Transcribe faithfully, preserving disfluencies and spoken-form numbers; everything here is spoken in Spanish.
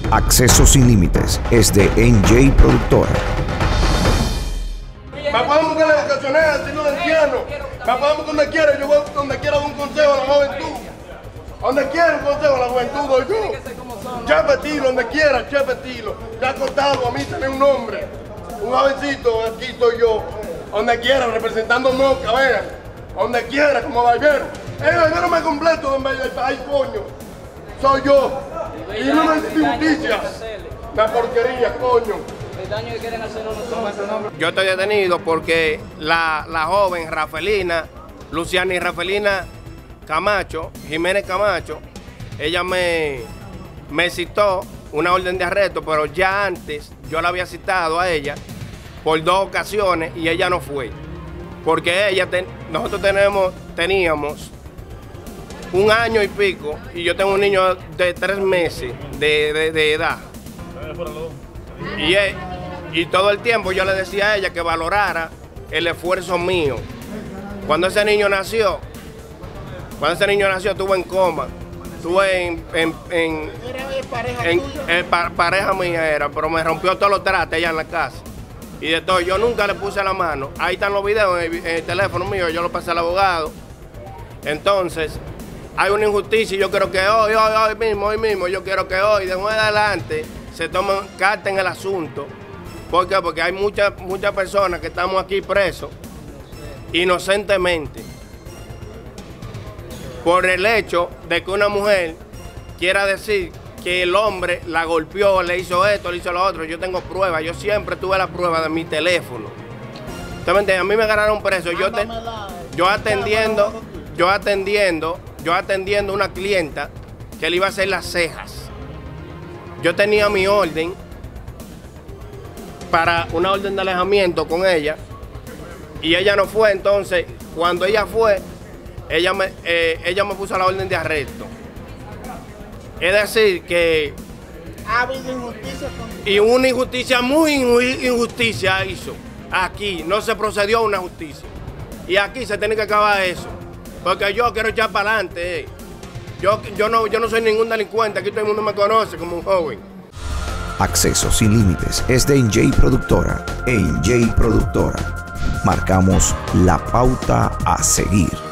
Acceso Sin Límites es de N J Productora. Me podemos que la educación es así, no lo entiendo. Me podemos donde quiera, yo voy donde quiera dar un consejo a la juventud. Donde quiera un consejo a la juventud, doy yo. Chepe Tilo, donde quiera, Chepe Tilo. Ya ha costado a mí tener un nombre. Un jovencito, aquí estoy yo. Donde quiera, representando Moca, vean. Donde quiera, como barbero. El barbero me completo, donde hay coño. Soy yo. Y no me justicia. La porquería, coño. Yo estoy detenido porque la, la joven Rafaelina, Luciana y Rafaelina Camacho, Jiménez Camacho, ella me, me citó una orden de arresto, pero ya antes yo la había citado a ella por dos ocasiones y ella no fue. Porque ella, ten, nosotros tenemos, teníamos un año y pico y yo tengo un niño de tres meses de, de, de edad. Y, él, y todo el tiempo yo le decía a ella que valorara el esfuerzo mío. Cuando ese niño nació, cuando ese niño nació estuve en coma, estuve en, en, en, en, en pa, pareja mía era, pero me rompió todos los trastes allá en la casa. Y de todo, yo nunca le puse la mano. Ahí están los videos en el, en el teléfono mío, yo lo pasé al abogado. Entonces, hay una injusticia y yo creo que hoy, hoy, hoy mismo, hoy mismo, yo quiero que hoy, de hoy en adelante, se tomen carta en el asunto. ¿Por qué? Porque hay muchas muchas personas que estamos aquí presos inocentemente por el hecho de que una mujer quiera decir que el hombre la golpeó, le hizo esto, le hizo lo otro. Yo tengo pruebas, yo siempre tuve la prueba de mi teléfono. ¿Usted me entiende? A mí me agarraron preso, yo, te, yo atendiendo, yo atendiendo, yo atendiendo una clienta que le iba a hacer las cejas. Yo tenía mi orden para una orden de alejamiento con ella y ella no fue. Entonces, cuando ella fue, ella me, eh, ella me puso la orden de arresto. Es decir, que ha habido injusticia contigo. Y una injusticia, muy injusticia hizo. Aquí no se procedió a una justicia. Y aquí se tiene que acabar eso. Porque yo quiero echar para adelante. Eh. Yo, yo, no, yo no soy ningún delincuente, aquí todo el mundo me conoce como un joven. Acceso Sin Límites es de N J Productora. N J Productora. Marcamos la pauta a seguir.